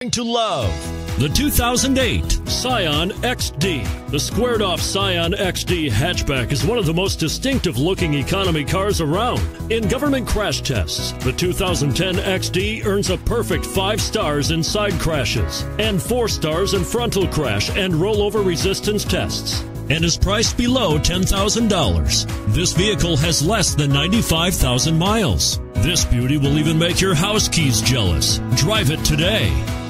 to love. The 2008 Scion XD. The squared-off Scion XD hatchback is one of the most distinctive-looking economy cars around. In government crash tests, the 2010 XD earns a perfect 5 stars in side crashes and 4 stars in frontal crash and rollover resistance tests, and is priced below $10,000. This vehicle has less than 95,000 miles. This beauty will even make your house keys jealous. Drive it today.